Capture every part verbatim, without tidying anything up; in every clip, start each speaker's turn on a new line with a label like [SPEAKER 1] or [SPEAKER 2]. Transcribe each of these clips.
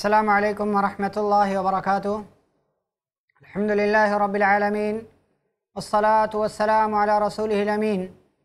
[SPEAKER 1] السلام علیکم ورحمۃ اللہ وبرکاتہ۔ الحمد للہ رب العالمین والصلاة والسلام علی رسولہ الامین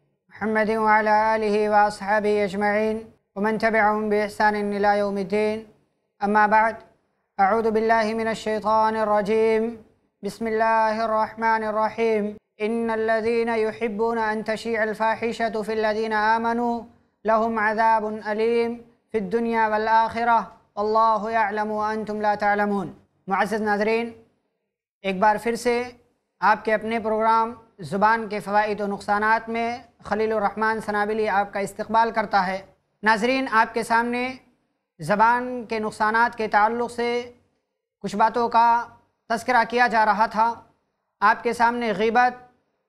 [SPEAKER 1] محمد وعلی آلہ واصحابہ اجمعین ومن تبعهم بإحسان إلى يوم الدین، اما بعد، اعوذ باللہ من الشیطان الرجیم، بسم اللہ الرحمن الرحیم۔ ان الذین یحبون ان تشیع الفاحشة فی الذین آمنوا لهم عذاب علیم فی الدنیا والآخرہ واللہ یعلم وانتم لا تعلمون۔ معزز ناظرین، ایک بار پھر سے آپ کے اپنے پروگرام زبان کے فوائد و نقصانات میں خلیل الرحمن سنابلی آپ کا استقبال کرتا ہے۔ ناظرین، آپ کے سامنے زبان کے نقصانات کے تعلق سے کچھ باتوں کا تذکرہ کیا جا رہا تھا۔ آپ کے سامنے غیبت،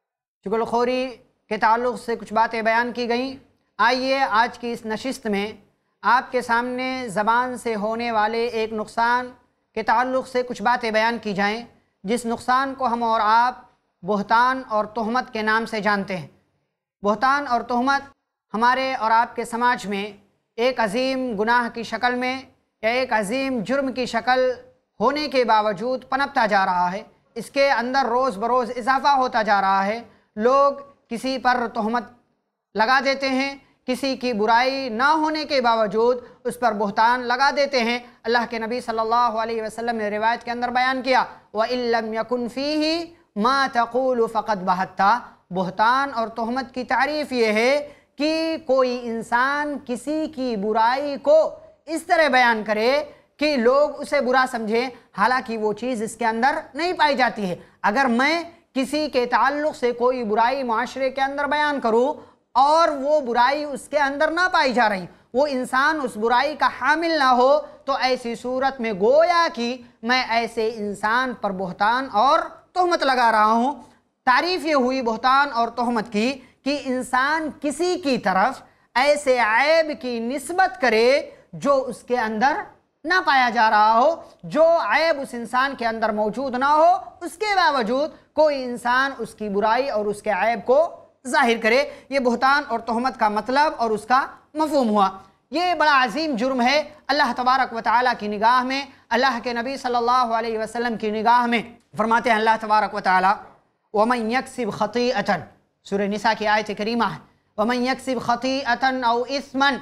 [SPEAKER 1] چغل خوری کے تعلق سے کچھ باتیں بیان کی گئیں۔ آئیے آج کی اس نشست میں آپ کے سامنے زبان سے ہونے والے ایک نقصان کے تعلق سے کچھ باتیں بیان کی جائیں، جس نقصان کو ہم اور آپ بہتان اور تہمت کے نام سے جانتے ہیں۔ بہتان اور تہمت ہمارے اور آپ کے سماج میں ایک عظیم گناہ کی شکل میں یا ایک عظیم جرم کی شکل ہونے کے باوجود پنپتا جا رہا ہے۔ اس کے اندر روز بروز اضافہ ہوتا جا رہا ہے۔ لوگ کسی پر تہمت لگا دیتے ہیں، کسی کی برائی نہ ہونے کے باوجود اس پر بہتان لگا دیتے ہیں۔ اللہ کے نبی صلی اللہ علیہ وسلم نے روایت کے اندر بیان کیا، وَإِن لَمْ يَكُنْ فِيهِ مَا تَقُولُ فَقَدْ بَهَتَّ۔ بہتان اور تہمت کی تعریف یہ ہے کہ کوئی انسان کسی کی برائی کو اس طرح بیان کرے کہ لوگ اسے برا سمجھیں، حالانکہ وہ چیز اس کے اندر نہیں پائی جاتی ہے۔ اگر میں کسی کے تعلق سے کوئی برائی معاشرے کے اندر بیان کروں اور وہ برائی اس کے اندر نہ پائی جا رہی، وہ انسان اس برائی کا حامل نہ ہو، تو ایسی صورت میں گویا کہ میں ایسے انسان پر بہتان اور تہمت لگا رہا ہوں۔ تعریف یہ ہوئی بہتان اور تہمت کی کہ انسان کسی کی طرف ایسے عیب کی نسبت کرے جو اس کے اندر نہ پایا جا رہا ہو، جو عیب اس انسان کے اندر موجود نہ ہو، اس کے باوجود کوئی انسان اس کی برائی اور اس کے عیب کو ظاہر کرے۔ یہ بہتان اور تہمت کا مطلب اور اس کا مفہوم ہوا۔ یہ بڑا عظیم جرم ہے اللہ تبارک و تعالیٰ کی نگاہ میں، اللہ کے نبی صلی اللہ علیہ وسلم کی نگاہ میں۔ فرماتے ہیں اللہ تبارک و تعالیٰ، وَمَنْ يَكْسِبْ خَطِيئَةً، سورہ نساء کی آیت کریمہ ہے، وَمَنْ يَكْسِبْ خَطِيئَةً أَوْ إِثْمًا،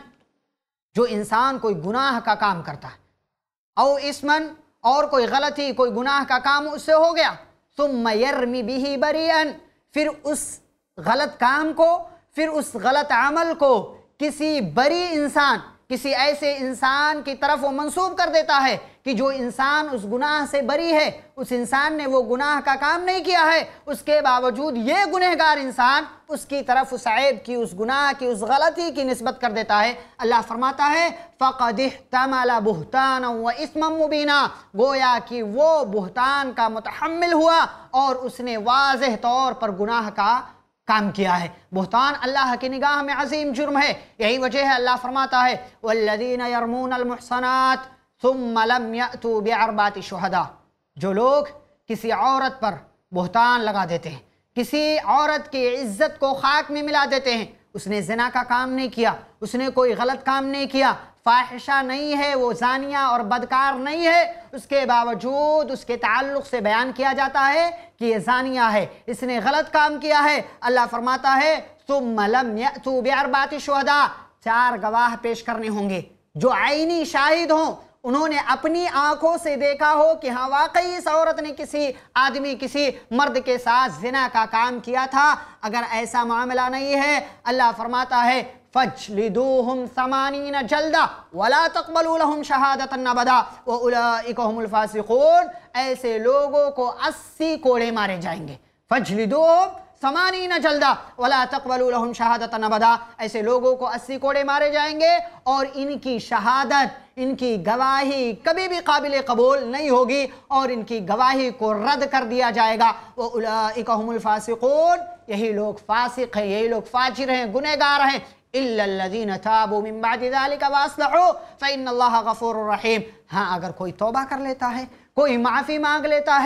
[SPEAKER 1] جو انسان کوئی گناہ کا کام کرتا ہے، او اسمن، اور کوئی غلطی، کوئی گناہ کا کام اس سے ہو گیا، ثُمَّ يَرْمِ بِهِ بَرِيئًا، پھر اس غلط کام کو، پھر اس غلط عمل کو کسی بری انسان، کسی ایسے انسان کی طرف وہ منسوب کر دیتا ہے کہ جو انسان اس گناہ سے بری ہے، اس انسان نے وہ گناہ کا کام نہیں کیا ہے، اس کے باوجود یہ گنہگار انسان اس کی طرف اس عیب کی، اس گناہ کی، اس غلطی کی نسبت کر دیتا ہے۔ اللہ فرماتا ہے فَقَدِ احْتَمَلَ بُهْتَانًا وَإِثْمًا مُبِينًا، گویا کہ وہ بہتان کا متحمل ہوا اور اس نے واضح طور پر گناہ کا کام کیا ہے۔ بہتان اللہ کی نگاہ میں عظیم جرم ہے۔ یہی وجہ ہے اللہ فرماتا ہے وَالَّذِينَ يَرْمُونَ الْمُحْصَنَاتِ ثُمَّ لَمْ يَأْتُوا بِأَرْبَعَةِ شُهَدَاءَ، جو لوگ کسی عورت پر بہتان لگا دیتے ہیں، کسی عورت کی عزت کو خاک میں ملا دیتے ہیں، اس نے زنا کا کام نہیں کیا، اس نے کوئی غلط کام نہیں کیا، فاحشہ نہیں ہے، وہ زانیہ اور بدکار نہیں ہے، اس کے باوجود اس کے تعلق سے بیان کیا جاتا ہے کہ یہ زانیہ ہے، اس نے غلط کام کیا ہے۔ اللہ فرماتا ہے ثُمَّ لَمْ يَأْتُوا بِأَرْبَعَةِ شُهَدَاءَ، چار گواہ پیش کرنے ہوں گے جو عینی شاہد ہوں، انہوں نے اپنی آنکھوں سے دیکھا ہو کہ ہاں واقعی اس عورت نے کسی آدمی، کسی مرد کے ساتھ زنا کا کام کیا تھا۔ اگر ایسا معاملہ نہیں ہے، اللہ فرماتا ہے فَاجْلِدُوهُمْ ثَمَانِينَ جَلْدَةً وَلَا تَقْبَلُوا لَهُمْ شَهَادَةً أَبَدًا وَأُولَئِكَ هُمُ الْفَاسِقُونَ، ایسے لوگوں کو اسی کوڑے مارے جائیں گے۔ فَاجْلِدُوهُمْ ثمانین جلدہ ولا تقبلوا لهم شہادۃ ابدا، ایسے لوگوں کو اسی کوڑے مارے جائیں گے اور ان کی شہادت، ان کی گواہی کبھی بھی قابل قبول نہیں ہوگی اور ان کی گواہی کو رد کر دیا جائے گا۔ وَأُولَئِكَ هُمُ الْفَاسِقُونَ، یہی لوگ فاسق ہیں، یہی لوگ فاجر ہیں، گنہگار ہیں۔ إِلَّا الَّذِينَ تَابُوا مِن بَعْدِ ذَلِكَ وَأَصْلَحُوا فَإِنَّ اللَّهَ غَفُورٌ رَحِيمٌ، ہاں اگر کوئی توبہ کر لیتا ہے، کوئی معافی مانگ لیتا ہے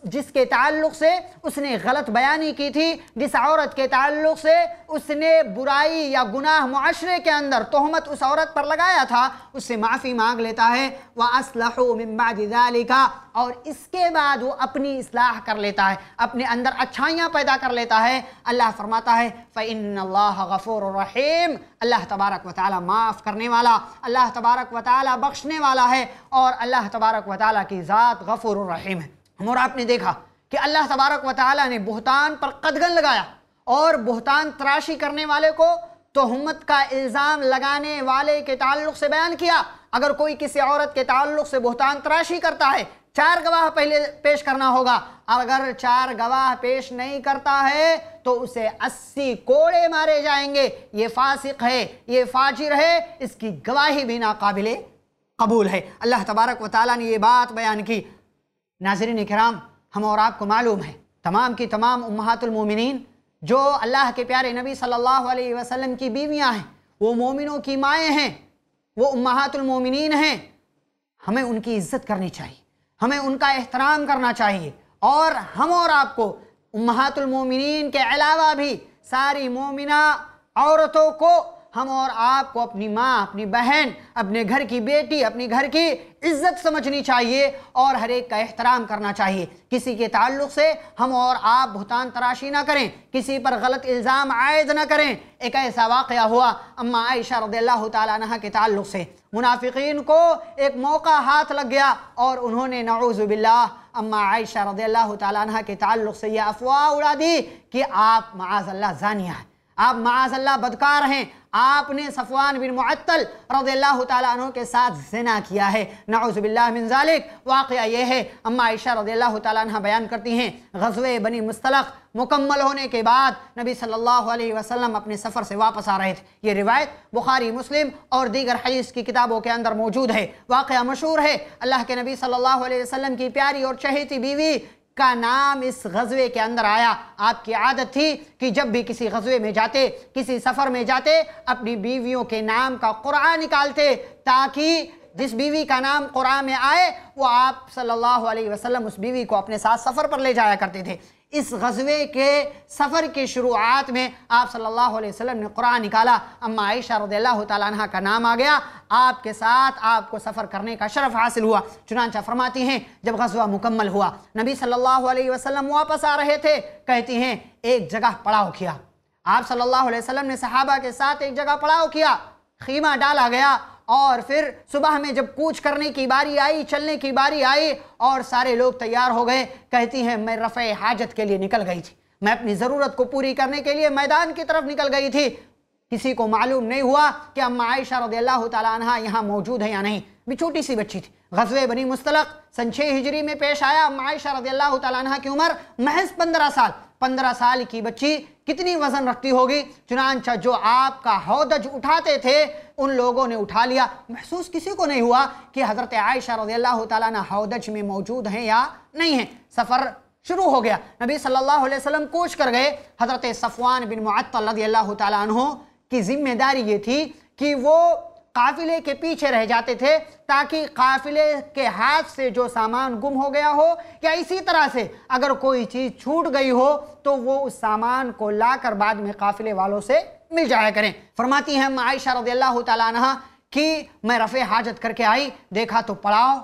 [SPEAKER 1] جس کے تعلق سے اس نے غلط بیانی کی تھی، جس عورت کے تعلق سے اس نے برائی یا گناہ معاشرے کے اندر تہمت اس عورت پر لگایا تھا، اس سے معافی مانگ لیتا ہے۔ وَأَصْلَحُوا مِن بَعْدِ ذَلِكَ، اور اس کے بعد وہ اپنی اصلاح کر لیتا ہے، اپنے اندر اچھائیاں پیدا کر لیتا ہے۔ اللہ فرماتا ہے فَإِنَّ اللَّهَ غَفُورٌ رَحِيمٌ، اللہ تبارک و تعالی معاف کرنے والا، اللہ تبارک و تعالی بخشنے والا ہے، اور اللہ تبارک و تعالی کی ذات غفور الرحیم ہے۔ اور آپ نے دیکھا کہ اللہ تبارک و تعالی نے بہتان پر قدغن لگایا، اور بہتان تراشی کرنے والے کو تہمت کا الزام لگانے والے کے تعلق سے بیان کیا۔ اگر کوئی کسی عورت کے تعلق سے بہتان تراشی کرتا ہے، چار گواہ پہلے پیش کرنا ہوگا، اگر چار گواہ پیش نہیں کرتا ہے تو اسے اسی کوڑے مارے جائیں گے، یہ فاسق ہے، یہ فاجر ہے، اس کی گواہی بھی ناقابل قبول ہے۔ اللہ تبارک و تعالیٰ نے یہ بات بیان کی۔ ناظرین کرام، ہم اور آپ کو معلوم ہے تمام کی تمام امہات المومنین جو اللہ کے پیارے نبی صلی اللہ علیہ وسلم کی بیویاں ہیں، وہ مومنوں کی مائیں ہیں، وہ امہات المومنین ہیں۔ ہمیں ان کی عزت کرنی چاہیے، ہمیں ان کا احترام کرنا چاہیے، اور ہم اور آپ کو امہات المومنین کے علاوہ بھی ساری مومنہ عورتوں کو، ہم اور آپ کو اپنی ماں، اپنی بہن، اپنے گھر کی بیٹی، اپنی گھر کی عزت سمجھنی چاہیے، اور ہر ایک کا احترام کرنا چاہیے۔ کسی کے تعلق سے ہم اور آپ بہتان تراشی نہ کریں، کسی پر غلط الزام عائد نہ کریں۔ ایک ایسا واقعہ ہوا اما عائشہ رضی اللہ تعالیٰ عنہ کے تعلق سے، منافقین کو ایک موقع ہاتھ لگ گیا اور انہوں نے نعوذ باللہ اما عائشہ رضی اللہ تعالیٰ عنہ کے تعلق سے یہ افواہ اڑا دی کہ آپ معاذ اللہ زانیہ ہیں، آپ معاذ اللہ بدکار ہیں، آپ نے صفوان بن معطل رضی اللہ تعالیٰ عنہ کے ساتھ زنا کیا ہے، نعوذ باللہ من ذالک۔ واقعہ یہ ہے، اما عائشہ رضی اللہ تعالیٰ عنہ بیان کرتی ہیں، غزوہ بنی مستلق مکمل ہونے کے بعد نبی صلی اللہ علیہ وسلم اپنے سفر سے واپس آ رہے تھے۔ یہ روایت بخاری، مسلم اور دیگر حدیث کی کتابوں کے اندر موجود ہے۔ واقعہ مشہور ہے، اللہ کے نبی صلی اللہ علیہ وسلم کی پیاری اور چہیتی بیوی کا نام اس غزوے کے اندر آیا۔ آپ کی عادت تھی کہ جب بھی کسی غزوے میں جاتے، کسی سفر میں جاتے، اپنی بیویوں کے نام کا قرعہ نکالتے، تاکہ جس بیوی کا نام قرعہ میں آئے وہ آپ صلی اللہ علیہ وسلم اس بیوی کو اپنے ساتھ سفر پر لے جایا کرتے تھے۔ اس غزوے کے سفر کی شروعات میں آپ صلی اللہ علیہ وسلم نے قرعہ نکالا، اما عائشہ رضی اللہ تعالیٰ عنہ کا نام آ گیا، آپ کے ساتھ آپ کو سفر کرنے کا شرف حاصل ہوا۔ چنانچہ فرماتی ہیں جب غزوہ مکمل ہوا، نبی صلی اللہ علیہ وسلم واپس آ رہے تھے، کہتی ہیں ایک جگہ پڑاؤ کیا۔ آپ صلی اللہ علیہ وسلم نے صحابہ کے ساتھ ایک جگہ پڑاؤ کیا، خیمہ ڈالا گیا، اور پھر صبح میں جب کوچ کرنے کی باری آئی، چلنے کی باری آئی اور سارے لوگ تیار ہو گئے، کہتی ہیں میں رفع حاجت کے لیے نکل گئی تھی، میں اپنی ضرورت کو پوری کرنے کے لیے میدان کی طرف نکل گئی تھی، کسی کو معلوم نہیں ہوا کہ اما عائشہ رضی اللہ تعالیٰ عنہ یہاں موجود ہے یا نہیں، بھی چھوٹی سی بچی تھی۔ غزوہ بنی مستلق سن چھ ہجری میں پیش آیا، اما عائشہ رضی اللہ تعالیٰ عنہ کی عمر محض پندرہ سال، پندرہ سال کی بچی کتنی وزن رکھتی ہوگی؟ چنانچہ جو آپ کا ہودج اٹھاتے تھے ان لوگوں نے اٹھا لیا، محسوس کسی کو نہیں ہوا کہ حضرت عائشہ رضی اللہ تعالیٰ عنہ ہودج میں موجود ہیں یا نہیں ہیں۔ سفر شروع ہو گیا، نبی صلی اللہ علیہ وسلم کوچ کر گئے۔ حضرت صفوان بن معطل رضی اللہ تعالیٰ عنہ کی ذمہ داری یہ تھی کہ وہ قافلے کے پیچھے رہ جاتے تھے، تاکہ قافلے کے ہاتھ سے جو سامان گم ہو گیا ہو یا اسی طرح سے اگر کوئی چیز چھوٹ گئی ہو تو وہ اس سامان کو لا کر بعد میں قافلے والوں سے مل جایا کریں۔ فرماتی ہیں عائشہ رضی اللہ تعالیٰ عنہ کہ میں رفع حاجت کر کے آئی، دیکھا تو پڑاؤ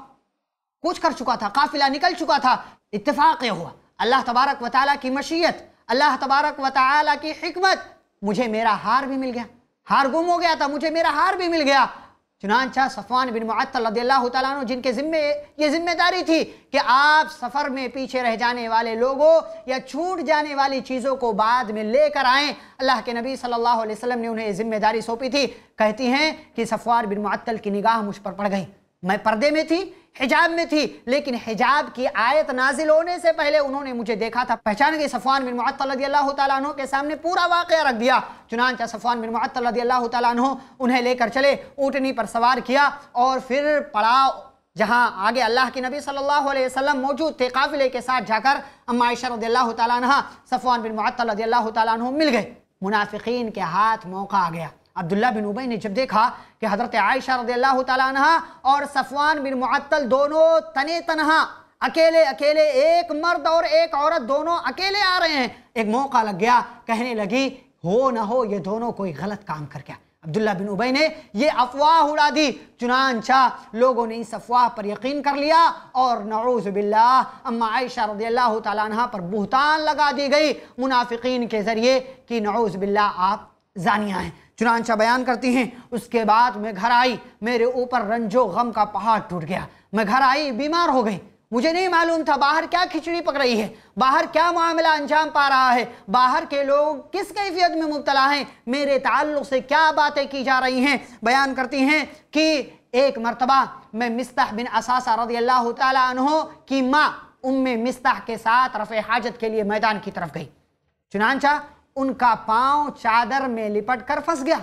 [SPEAKER 1] کوچ کر چکا تھا، قافلہ نکل چکا تھا۔ اتفاق یہ ہوا، اللہ تبارک و تعالیٰ کی مشیت، اللہ تبارک و تعالیٰ کی حکمت، مجھے میرا ہار بھی مل گیا، ہار گم ہو گیا تھا، مجھے میرا ہار بھی مل گیا۔ چنانچہ صفوان بن معطل رضی اللہ تعالیٰ عنہ جن کے ذمہ یہ ذمہ داری تھی کہ آپ سفر میں پیچھے رہ جانے والے لوگوں یا چھوٹ جانے والی چیزوں کو بعد میں لے کر آئیں، اللہ کے نبی صلی اللہ علیہ وسلم نے انہیں یہ ذمہ داری سونپی تھی۔ کہتی ہیں کہ صفوان بن معطل کی نگاہ مجھ پر پڑ گئی، میں پردے میں تھی، حجاب میں تھی، لیکن حجاب کی آیت نازل ہونے سے پہلے انہوں نے مجھے دیکھا تھا، پہچان گئے۔ صفوان بن معطل رضی اللہ تعالیٰ عنہ کے سامنے پورا واقعہ رکھ دیا۔ چنانچہ صفوان بن معطل رضی اللہ تعالیٰ عنہ انہیں لے کر چلے، اونٹنی پر سوار کیا، اور پھر پڑاؤ جہاں آگے اللہ کے نبی صلی اللہ علیہ وسلم موجود تھے، قافلے کے ساتھ جا کر اما عائشہ رضی اللہ تعالیٰ عنہ صفوان بن معطل رضی اللہ تعالیٰ عنہ مل گئے۔ منافقین کے ہاتھ موقع آ گیا۔ عبداللہ بن ابی نے جب دیکھا کہ حضرت عائشہ رضی اللہ تعالیٰ عنہ اور صفوان بن معطل دونوں تنے تنہا اکیلے اکیلے ایک مرد اور ایک عورت دونوں اکیلے آ رہے ہیں. ایک موقع لگ گیا, کہنے لگی ہو نہ ہو یہ دونوں کوئی غلط کام کر گیا. عبداللہ بن ابی نے یہ افواہ اڑا دی, چنانچہ لوگوں نے اس افواہ پر یقین کر لیا اور نعوذ باللہ اما عائشہ رضی اللہ تعالیٰ عنہ پر بہتان لگا دی گئی منافقین کے ذریعے کہ نعوذ باللہ آپ زانیہ ہیں. چنانچہ بیان کرتی ہیں اس کے بعد میں گھر آئی, میرے اوپر رنج و غم کا پہاڑ ٹوٹ گیا. میں گھر آئی, بیمار ہو گئی, مجھے نہیں معلوم تھا باہر کیا کھچڑی پک رہی ہے, باہر کیا معاملہ انجام پا رہا ہے, باہر کے لوگ کس کیفیت میں مبتلا ہیں, میرے تعلق سے کیا باتیں کی جا رہی ہیں. بیان کرتی ہیں کہ ایک مرتبہ میں مصطح بن اساسہ رضی اللہ تعالیٰ عنہ کی ماں ام مصطح کے ساتھ رفع حاجت کے لیے میدان کی طرف گئی. چنانچہ ان کا پاؤں چادر میں لپٹ کر پھنس گیا,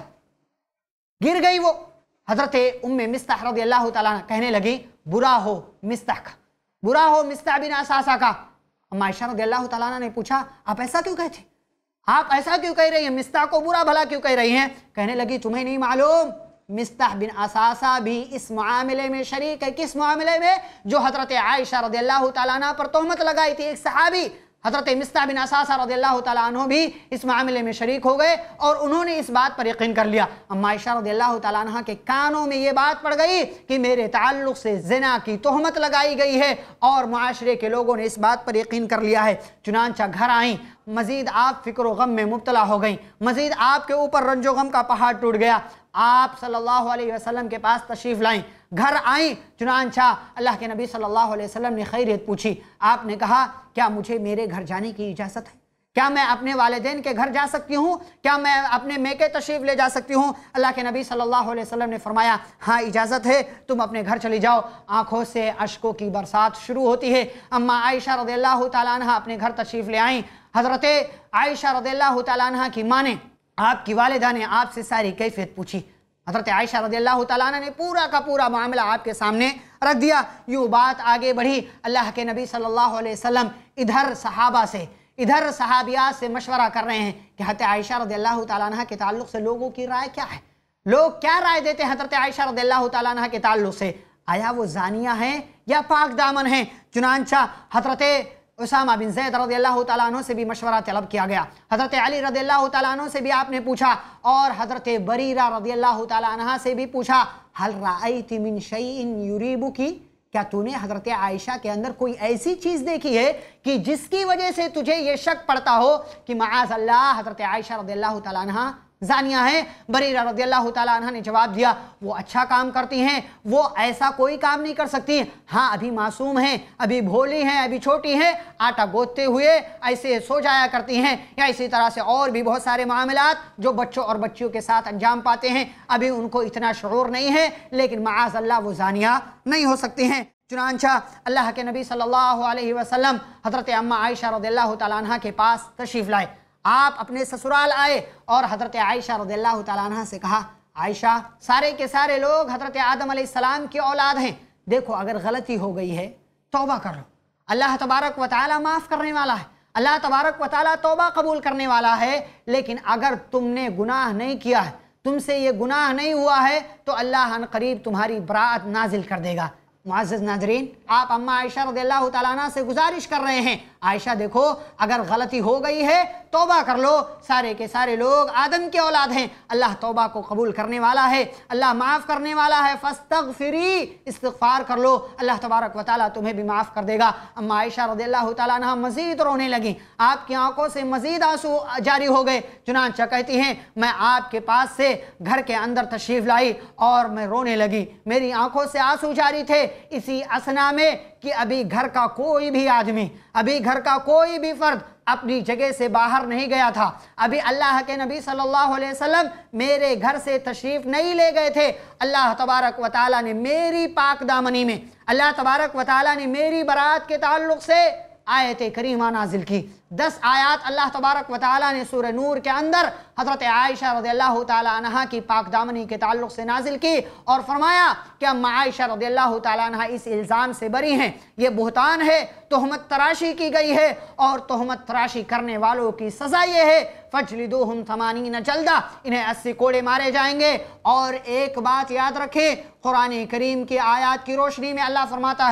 [SPEAKER 1] گر گئی وہ. حضرت ام مصطح رضی اللہ تعالیٰ عنہ کہنے لگی برا ہو مصطح کا, برا ہو مصطح بن اساسہ کا. اما عائشہ رضی اللہ تعالیٰ عنہ نے پوچھا آپ ایسا کیوں کہتے ہیں, آپ ایسا کیوں کہہ رہی ہیں, مصطح کو برا بھلا کیوں کہہ رہی ہیں. کہنے لگی تمہیں نہیں معلوم مصطح بن اساسہ بھی اس معاملے میں شریک ہے. کس معاملے میں؟ جو حضرت عائشہ رضی اللہ تعالیٰ عنہ پر تہمت لگائی تھی. ایک صحابی حضرت مصطح بن اساسہ رضی اللہ تعالیٰ عنہ بھی اس معاملے میں شریک ہو گئے اور انہوں نے اس بات پر یقین کر لیا. اما عائشہ رضی اللہ تعالیٰ عنہ کے کانوں میں یہ بات پڑ گئی کہ میرے تعلق سے زنا کی تہمت لگائی گئی ہے اور معاشرے کے لوگوں نے اس بات پر یقین کر لیا ہے. چنانچہ گھر آئیں, مزید آپ فکر و غم میں مبتلا ہو گئیں, مزید آپ کے اوپر رنج و غم کا پہاڑ ٹوٹ گیا. آپ صلی اللہ علیہ وسلم کے پاس تشریف لائیں, گھر آئیں. چنانچہ اللہ کے نبی صلی اللہ علیہ وسلم نے خیریت پوچھی. آپ نے کہا کیا مجھے میرے گھر جانے کی اجازت ہے, کیا میں اپنے والدین کے گھر جا سکتی ہوں, کیا میں اپنے میکے تشریف لے جا سکتی ہوں؟ اللہ کے نبی صلی اللہ علیہ وسلم نے فرمایا ہاں اجازت ہے, تم اپنے گھر چلی جاؤ. آنکھوں سے اشکوں کی برسات شروع ہوتی ہے. اما عائشہ رضی اللہ تعالیٰ عنہ اپنے گھر تشریف لے آئیں. حضرت عائشہ رضی اللہ تعالیٰ عنہ کی ماں نے, آپ کی والدہ نے آپ سے ساری کیفیت پوچھی. حضرت عائشہ رضی اللہ تعالیٰ عنہ نے پورا کا پورا معاملہ آپ کے سامنے رکھ دیا. یوں بات آگے بڑھی. اللہ کے نبی صلی اللہ علیہ وسلم ادھر صحابہ سے, ادھر صحابیات سے مشورہ کر رہے ہیں کہ حضرت عائشہ رضی اللہ تعالیٰ عنہ کے تعلق سے لوگوں کی رائے کیا ہے, لوگ کیا رائے دیتے ہیں حضرت عائشہ رضی اللہ تعالیٰ عنہ کے تعلق سے, آیا وہ زانیہ ہیں یا پاک دامن ہیں. چنانچہ حضرت اسامہ بن زید رضی اللہ تعالیٰ عنہ سے بھی مشورہ طلب کیا گیا. حضرت علی رضی اللہ تعالیٰ عنہ سے بھی آپ نے پوچھا اور حضرت بریرہ رضی اللہ تعالیٰ عنہ سے بھی پوچھا ہل رأیت من شیء یریبکی, کیا تو نے حضرت عائشہ کے اندر کوئی ایسی چیز دیکھی ہے کہ جس کی وجہ سے تجھے یہ شک پڑتا ہو کہ معاذ اللہ حضرت عائشہ رضی اللہ تعالیٰ عنہ زانیہ ہیں؟ بریرہ رضی اللہ تعالیٰ عنہ نے جواب دیا وہ اچھا کام کرتی ہیں, وہ ایسا کوئی کام نہیں کر سکتی. ہاں ابھی معصوم ہیں, ابھی بھولی ہیں, ابھی چھوٹی ہیں, آٹا گوتتے ہوئے ایسے سو جایا کرتی ہیں, یا اسی طرح سے اور بھی بہت سارے معاملات جو بچوں اور بچیوں کے ساتھ انجام پاتے ہیں, ابھی ان کو اتنا شعور نہیں ہے, لیکن معاذ اللہ وہ زانیہ نہیں ہو سکتی ہیں. چنانچہ اللہ کے نبی صلی اللہ علیہ وسلم حضرت اما عائشہ رضی اللہ تعالیٰ عنہ کے پاس تشریف لائے. آپ اپنے سسرال آئے اور حضرت عائشہ رضی اللہ تعالیٰ عنہ سے کہا عائشہ سارے کے سارے لوگ حضرت آدم علیہ السلام کی اولاد ہیں, دیکھو اگر غلطی ہو گئی ہے توبہ کر لو, اللہ تبارک و تعالیٰ معاف کرنے والا ہے, اللہ تبارک و تعالیٰ توبہ قبول کرنے والا ہے. لیکن اگر تم نے گناہ نہیں کیا ہے, تم سے یہ گناہ نہیں ہوا ہے, تو اللہ ان قریب تمہاری براءت نازل کر دے گا. معزز ناظرین, آپ اما عائشہ رضی اللہ تعالیٰ عنہ سے گزارش کر رہے ہیں عائشہ دیکھو اگر غلطی ہو گئی ہے توبہ کر لو, سارے کے سارے لوگ آدم کے اولاد ہیں, اللہ توبہ کو قبول کرنے والا ہے, اللہ معاف کرنے والا ہے, فاستغفری, استغفار کر لو, اللہ تبارک و تعالیٰ تمہیں بھی معاف کر دے گا. اما عائشہ رضی اللہ تعالیٰ عنہ مزید رونے لگیں, آپ کی آنکھوں سے مزید آنسو جاری ہو گئے. چنانچہ کہتی ہیں میں آپ کے پاس سے گھر کے اندر تشریف لائی اور میں رونے لگی, میری آنکھوں سے آنسو جاری تھے اسی اسنا میں کہ ابھی گھر کا کوئی بھی آدمی, ابھی گھر کا کوئی بھی فرد اپنی جگہ سے باہر نہیں گیا تھا, ابھی اللہ کے نبی صلی اللہ علیہ وسلم میرے گھر سے تشریف نہیں لے گئے تھے. اللہ تبارک و تعالیٰ نے میری پاک دامنی میں, اللہ تبارک و تعالیٰ نے میری برات کے تعلق سے آیت کریمہ نازل کی. دس آیات اللہ تبارک و تعالیٰ نے سورہ نور کے اندر حضرت عائشہ رضی اللہ تعالیٰ عنہ کی پاک دامنی کے تعلق سے نازل کی اور فرمایا کہ اما عائشہ رضی اللہ تعالیٰ عنہ اس الزام سے بری ہیں, یہ بہتان ہے, تہمت تراشی کی گئی ہے اور تہمت تراشی کرنے والوں کی سزا یہ ہے فَجْلِدُوهُمْ ثَمَانِينَ جَلْدَةً, انہیں اسی کوڑے مارے جائیں گے. اور ایک بات یاد رکھیں, قرآن کریم کی آیات کی روشنی میں اللہ فرماتا ہے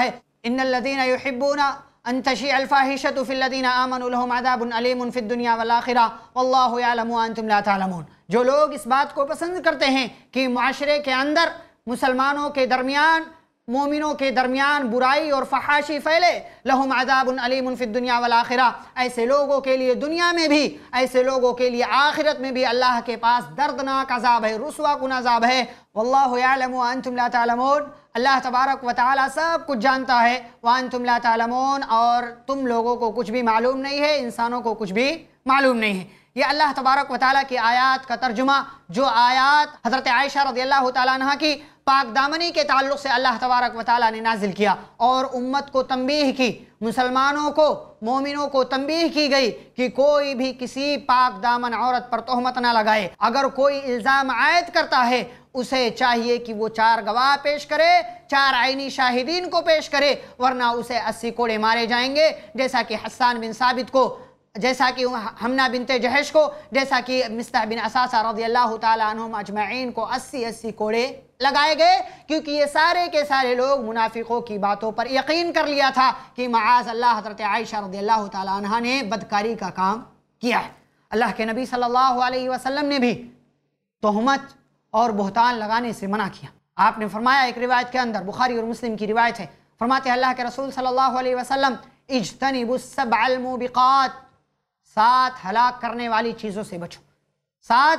[SPEAKER 1] ان الذین یحبون ان تشیع الفاحشۃ فی الذین آمنوا لهم عذاب علیم فی الدنیا والآخرہ واللہ یعلم وانتم لا تعلمون۔ جو لوگ اس بات کو پسند کرتے ہیں کہ معاشرے کے اندر مسلمانوں کے درمیان، مومنوں کے درمیان برائی اور فحاشی پھیلے، لہم عذاب علیم فی الدنیا والآخرہ، ایسے لوگوں کے لیے دنیا میں بھی، ایسے لوگوں کے لیے آخرت میں بھی اللہ کے پاس دردناک عذاب ہے، رسوا کن عذاب ہے۔ واللہ یعلم وانتم لا تعلمون، اللہ تبارک و تعالی سب کچھ جانتا ہے، وانتم لا تعلمون، اور تم لوگوں کو کچھ بھی معلوم نہیں ہے، انسانوں کو کچھ بھی معلوم نہیں ہے۔ یہ اللہ تبارک و تعالیٰ کی آیات کا ترجمہ، جو آیات حضرت عائشہ رضی اللہ تعالیٰ عنہ کی پاک دامنی کے تعلق سے اللہ تبارک و تعالیٰ نے نازل کیا اور امت کو تنبیہ کی، مسلمانوں کو، مومنوں کو تنبیہ کی گئی کہ کوئی بھی کسی پاک دامن عورت پر تہمت نہ لگائے۔ اگر کوئی الزام عائد کرتا ہے اسے چاہیے کہ وہ چار گواہ پیش کرے، چار عینی شاہدین کو پیش کرے، ورنہ اسے اسی کوڑے مارے جائیں گے، جیسا کہ حسان بن ثابت کو، جیسا کہ حمنہ بنت جہش کو، جیسا کہ مصطح بن اساسہ رضی اللہ تعالیٰ عنہم اجمعین کو اسی اسی کوڑے لگائے گئے، کیونکہ یہ سارے کے سارے لوگ منافقوں کی باتوں پر یقین کر لیا تھا کہ معاذ اللہ حضرت عائشہ رضی اللہ تعالیٰ عنہ نے بدکاری کا کام کیا ہے۔ اللہ کے نبی صلی اللہ علیہ وسلم نے بھی تہمت اور بہتان لگانے سے منع کیا۔ آپ نے فرمایا، ایک روایت کے اندر، بخاری اور مسلم کی روایت ہے، فرماتے ہیں اللہ کے رسول صلی اللہ علیہ وسلم، اجتنبوا السبع الموبقات، سات ہلاک کرنے والی چیزوں سے بچو، سات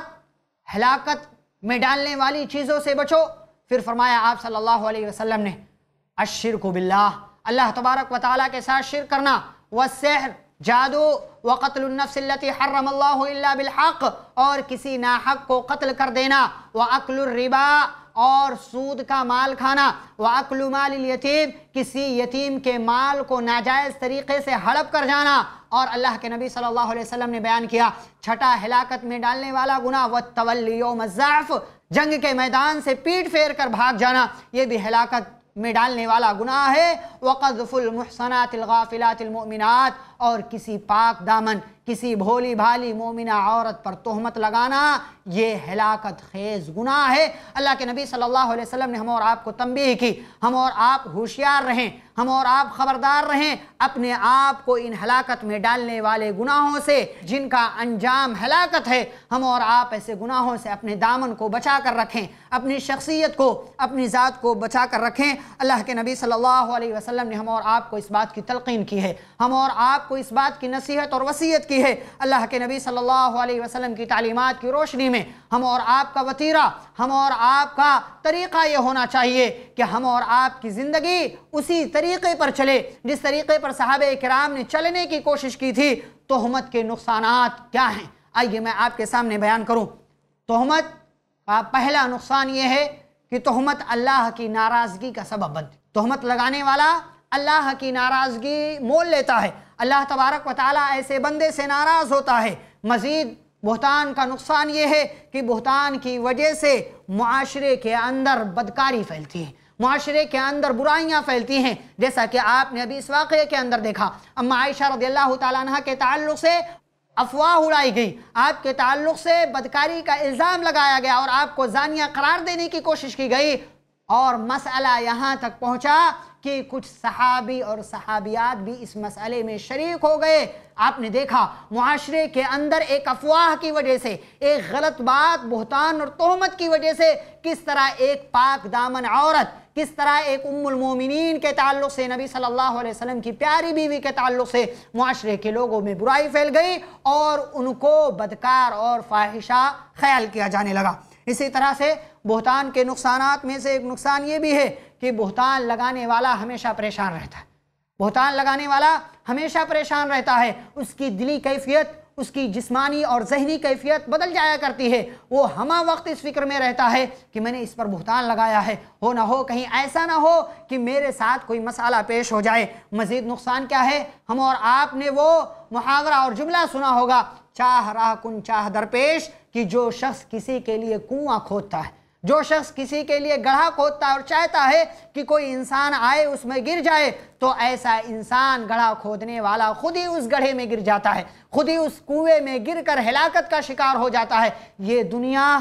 [SPEAKER 1] ہلاکت میں ڈالنے والی چیزوں سے بچو۔ پھر فرمایا آپ صلی اللہ علیہ وسلم نے، الشرک باللہ، اللہ تبارک و تعالیٰ کے ساتھ شرک کرنا، والسحر، جادو، وقتل النفس التي حرم اللہ الا بالحق، اور کسی ناحق کو قتل کر دینا، واکل الربا، اور سود کا مال کھانا، واکل مال الیتیم، کسی یتیم کے مال کو ناجائز طریقے سے ہڑپ کر جانا، اور اللہ کے نبی صلی اللہ علیہ وسلم نے بیان کیا چھٹا ہلاکت میں ڈالنے والا گناہ، والتولی یوم الزحف، جنگ کے میدان سے پیٹ پھیر کر بھاگ جانا، یہ بھی ہلاکت میں ڈالنے والا گناہ ہے، وقذف المحصنات الغافلات المؤمنات، اور کسی پاک دامن، کسی بھولی بھالی مومنہ عورت پر تہمت لگانا، یہ ہلاکت خیز گناہ ہے۔ اللہ کے نبی صلی اللہ علیہ وسلم نے ہم اور آپ کو تنبیہ کی، ہم اور آپ ہوشیار رہیں، ہم اور آپ خبردار رہیں اپنے آپ کو ان ہلاکت میں ڈالنے والے گناہوں سے جن کا انجام ہلاکت ہے۔ ہم اور آپ ایسے گناہوں سے اپنے دامن کو بچا کر رکھیں، اپنی شخصیت کو، اپنی ذات کو بچا کر رکھیں۔ اللہ کے نبی صلی اللہ علیہ وسلم نے ہم اور آپ کو اس بات کی تلقین کی ہے، ہم اور آپ کو اس بات کی نصیحت اور وصیت کی ہے۔ اللہ کے نبی صلی اللہ علیہ وسلم کی تعلیمات کی روشنی میں ہم اور آپ کا وتیرہ، ہم اور آپ کا طریقہ یہ ہونا چاہیے کہ ہم اور آپ کی زندگی اسی طریقے پر چلے جس طریقے پر صحابہ کرام نے چلنے کی کوشش کی تھی۔ تہمت کے نقصانات کیا ہیں؟ آئیے میں آپ کے سامنے بیان کروں۔ تہمت کا پہلا نقصان یہ ہے کہ تہمت اللہ کی ناراضگی کا سبب بنتی۔ تہمت لگانے والا اللہ کی ناراضگی مول لیتا ہے، اللہ تبارک و تعالیٰ ایسے بندے سے ناراض ہوتا ہے۔ مزید بہتان کا نقصان یہ ہے کہ بہتان کی وجہ سے معاشرے کے اندر بدکاری پھیلتی ہے، معاشرے کے اندر برائیاں پھیلتی ہیں، جیسا کہ آپ نے ابھی اس واقعے کے اندر دیکھا۔ اما عائشہ رضی اللہ تعالیٰ عنہ کے تعلق سے افواہ اڑائی گئی، آپ کے تعلق سے بدکاری کا الزام لگایا گیا اور آپ کو زانیہ قرار دینے کی کوشش کی گئی، اور مسئلہ یہاں تک پہنچا کہ کچھ صحابی اور صحابیات بھی اس مسئلے میں شریک ہو گئے۔ آپ نے دیکھا معاشرے کے اندر ایک افواہ کی وجہ سے، ایک غلط بات، بہتان اور تہمت کی وجہ سے کس طرح ایک پاک دامن عورت، کس طرح ایک ام المومنین کے تعلق سے، نبی صلی اللہ علیہ وسلم کی پیاری بیوی کے تعلق سے معاشرے کے لوگوں میں برائی پھیل گئی اور ان کو بدکار اور فاحشہ خیال کیا جانے لگا۔ اسی طرح سے بہتان کے نقصانات میں سے ایک نقصان یہ بھی ہے کہ بہتان لگانے والا ہمیشہ پریشان رہتا ہے۔ بہتان لگانے والا ہمیشہ پریشان رہتا ہے، اس کی دلی کیفیت، اس کی جسمانی اور ذہنی کیفیت بدل جایا کرتی ہے۔ وہ ہمہ وقت اس فکر میں رہتا ہے کہ میں نے اس پر بہتان لگایا ہے، ہو نہ ہو کہیں ایسا نہ ہو کہ میرے ساتھ کوئی مسئلہ پیش ہو جائے۔ مزید نقصان کیا ہے؟ ہم اور آپ نے وہ محاورہ اور جملہ سنا ہوگا، چاہ راہ کن چاہ درپیش، کہ جو شخص کسی کے لیے کنواں کھودتا ہے، جو شخص کسی کے لیے گڑھا کھودتا ہے اور چاہتا ہے کہ کوئی انسان آئے اس میں گر جائے، تو ایسا انسان گڑھا کھودنے والا خود ہی اس گڑھے میں گر جاتا ہے، خود ہی اس کنویں میں گر کر ہلاکت کا شکار ہو جاتا ہے۔ یہ دنیا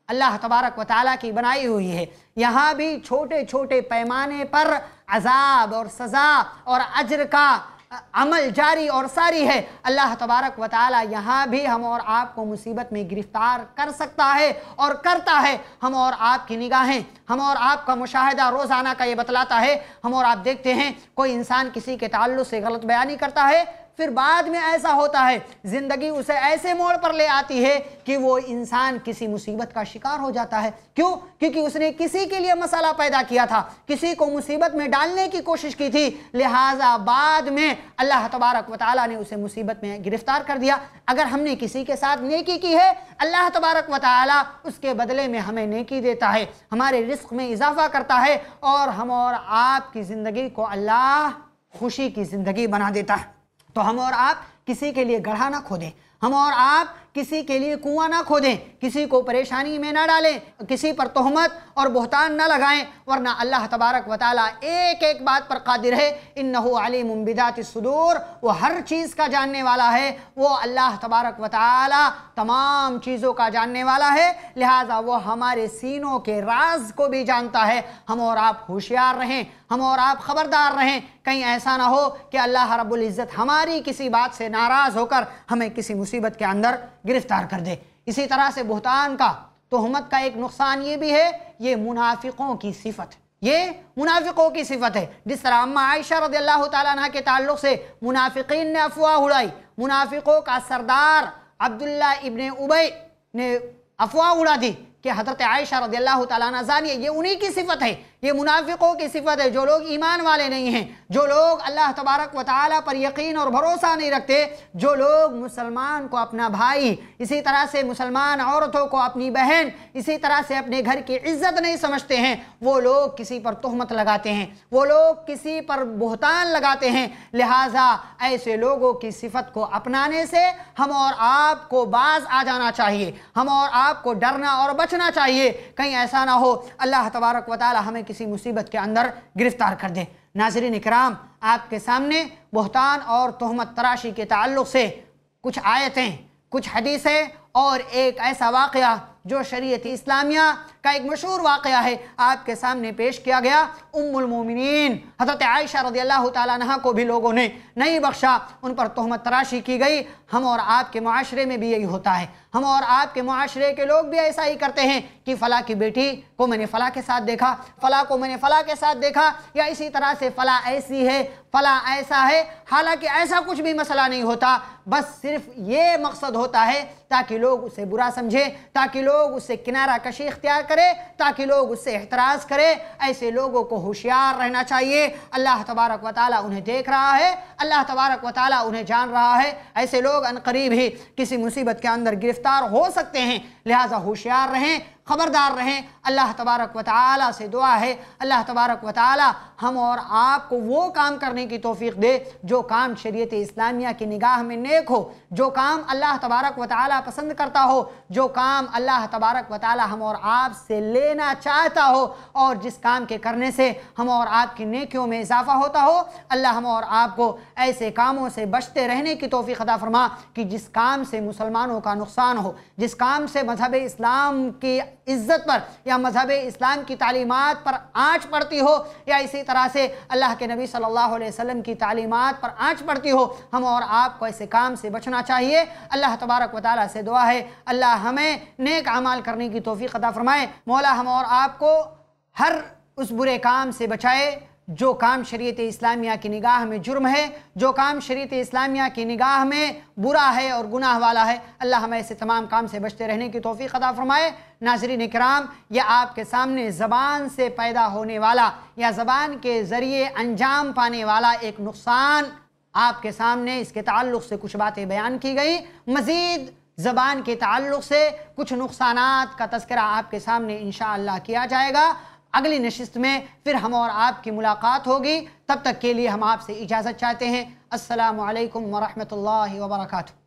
[SPEAKER 1] اللہ تبارک و تعالیٰ کی بنائی ہوئی ہے۔ یہاں بھی چھوٹے چھوٹے پیمانے پر عذاب اور سزا اور اجر کا عمل جاری اور ساری ہے۔ اللہ تبارک و تعالیٰ یہاں بھی ہم اور آپ کو مصیبت میں گرفتار کر سکتا ہے اور کرتا ہے۔ ہم اور آپ کی نگاہیں، ہم اور آپ کا مشاہدہ روزانہ کا یہ بتلاتا ہے، ہم اور آپ دیکھتے ہیں کوئی انسان کسی کے تعلق سے غلط بیانی کرتا ہے، پھر بعد میں ایسا ہوتا ہے زندگی اسے ایسے موڑ پر لے آتی ہے کہ وہ انسان کسی مصیبت کا شکار ہو جاتا ہے۔ کیوں؟ کیونکہ اس نے کسی کے لیے مسئلہ پیدا کیا تھا، کسی کو مصیبت میں ڈالنے کی کوشش کی تھی، لہٰذا بعد میں اللہ تبارک و تعالیٰ نے اسے مصیبت میں گرفتار کر دیا۔ اگر ہم نے کسی کے ساتھ نیکی کی ہے، اللہ تبارک و تعالیٰ اس کے بدلے میں ہمیں نیکی دیتا ہے، ہمارے رزق میں اضافہ کرتا ہے، اور ہم اور آپ کی زندگی کو اللہ خوشی کی زندگی بنا دیتا ہے۔ تو ہم اور آپ کسی کے لیے گڑھا نہ کھودیں، ہم اور آپ کسی کے لیے کنواں نہ کھودیں، کسی کو پریشانی میں نہ ڈالیں، کسی پر تہمت اور بہتان نہ لگائیں، ورنہ اللہ تبارک و تعالیٰ ایک ایک بات پر قادر ہے۔ انہ علیم بذات الصدور، وہ ہر چیز کا جاننے والا ہے، وہ اللہ تبارک و تعالیٰ تمام چیزوں کا جاننے والا ہے، لہٰذا وہ ہمارے سینوں کے راز کو بھی جانتا ہے۔ ہم اور آپ ہوشیار رہیں، ہم اور آپ خبردار رہیں، کہیں ایسا نہ ہو کہ اللہ رب العزت ہماری کسی بات سے ناراض ہو کر ہمیں کسی مصیبت کے اندر گرفتار کر دے۔ اسی طرح سے بہتان کا، تہمت کا ایک نقصان یہ بھی ہے، یہ منافقوں کی صفت یہ منافقوں کی صفت ہے۔ جس طرح اماں عائشہ رضی اللہ تعالیٰ عنہ کے تعلق سے منافقین نے افواہ اڑائی، منافقوں کا سردار عبداللہ ابن ابی نے افواہ اڑا دی کہ حضرت عائشہ رضی اللہ تعالیٰ عنہ زانی ہے، یہ انہی کی صفت ہے، یہ منافقوں کی صفت ہے، جو لوگ ایمان والے نہیں ہیں، جو لوگ اللہ تبارک و تعالیٰ پر یقین اور بھروسہ نہیں رکھتے، جو لوگ مسلمان کو اپنا بھائی، اسی طرح سے مسلمان عورتوں کو اپنی بہن، اسی طرح سے اپنے گھر کی عزت نہیں سمجھتے ہیں، وہ لوگ کسی پر تہمت لگاتے ہیں، وہ لوگ کسی پر بہتان لگاتے ہیں۔ لہٰذا ایسے لوگوں کی صفت کو اپنانے سے ہم اور آپ کو باز آ جانا چاہیے، ہم اور آپ کو ڈرنا اور بچنا چاہیے، کہیں ایسا نہ ہو اللہ تبارک و تعالی ہمیں کسی مصیبت کے اندر گرفتار کر دے۔ ناظرین اکرام، آپ کے سامنے بہتان اور تہمت تراشی کے تعلق سے کچھ آیتیں، کچھ حدیثیں اور ایک ایسا واقعہ جو شریعت اسلامیہ کا ایک مشہور واقعہ ہے، آپ کے سامنے پیش کیا گیا۔ ام المومنین حضرت عائشہ رضی اللہ تعالیٰ عنہ کو بھی لوگوں نے نہیں بخشا، ان پر تہمت تراشی کی گئی۔ ہم اور آپ کے معاشرے میں بھی یہی ہوتا ہے، ہم اور آپ کے معاشرے کے لوگ بھی ایسا ہی کرتے ہیں کہ فلاں کی بیٹی کو میں نے فلاں کے ساتھ دیکھا، فلاں کو میں نے فلاں کے ساتھ دیکھا، یا اسی طرح سے فلاں ایسی ہے، فلاں ایسا ہے، حالانکہ ایسا کچھ بھی مسئلہ نہیں ہوتا، بس صرف یہ مقصد ہوتا ہے تاکہ لوگ اسے برا سمجھیں، تاکہ لوگ اس سے کنارہ کشی اختیار کرے، تاکہ لوگ اس سے احتراز کرے۔ ایسے لوگوں کو ہوشیار رہنا چاہیے، اللہ تبارک و تعالیٰ انہیں دیکھ رہا ہے، اللہ تبارک و تعالیٰ انہیں جان رہا ہے۔ ایسے لوگ عنقریب ہی کسی مصیبت کے اندر گرفتار ہو سکتے ہیں، لہٰذا ہوشیار رہیں، خبردار رہیں۔ اللہ تبارک و تعالیٰ سے دعا ہے اللہ تبارک و تعالیٰ ہم اور آپ کو وہ کام کرنے کی توفیق دے جو کام شریعت اسلامیہ کی نگاہ میں نیک ہو، جو کام اللہ تبارک و تعالیٰ پسند کرتا ہو، جو کام اللہ تبارک و تعالیٰ ہم اور آپ سے لینا چاہتا ہو، اور جس کام کے کرنے سے ہم اور آپ کی نیکیوں میں اضافہ ہوتا ہو۔ اللہ ہم اور آپ کو ایسے کاموں سے بچتے رہنے کی توفیق عطا فرما کہ جس کام سے مسلمانوں کا نقصان ہو، جس کام سے مذہب اسلام کی عزت پر یا مذہب اسلام کی تعلیمات پر آنچ پڑتی ہو، یا اسی طرح سے اللہ کے نبی صلی اللہ علیہ وسلم کی تعلیمات پر آنچ پڑتی ہو، ہم اور آپ کو ایسے کام سے بچنا چاہیے۔ اللہ تبارک و تعالیٰ سے دعا ہے اللہ ہمیں نیک اعمال کرنے کی توفیق عطا فرمائے۔ مولا ہم اور آپ کو ہر اس برے کام سے بچائے جو کام شریعت اسلامیہ کی نگاہ میں جرم ہے، جو کام شریعت اسلامیہ کی نگاہ میں برا ہے اور گناہ والا ہے۔ اللہ ہمیں ایسے تمام کام سے بچتے رہنے کی توفیق عطا فرمائے۔ ناظرین اکرام، یہ آپ کے سامنے زبان سے پیدا ہونے والا یا زبان کے ذریعے انجام پانے والا ایک نقصان آپ کے سامنے اس کے تعلق سے کچھ باتیں بیان کی گئی۔ مزید زبان کے تعلق سے کچھ نقصانات کا تذکرہ آپ کے سامنے انشاءاللہ کیا جائے گا۔ اگلی نشست میں پھر ہم اور آپ کی ملاقات ہوگی، تب تک کے لیے ہم آپ سے اجازت چاہتے ہیں۔ السلام علیکم ورحمۃ اللہ وبرکاتہ۔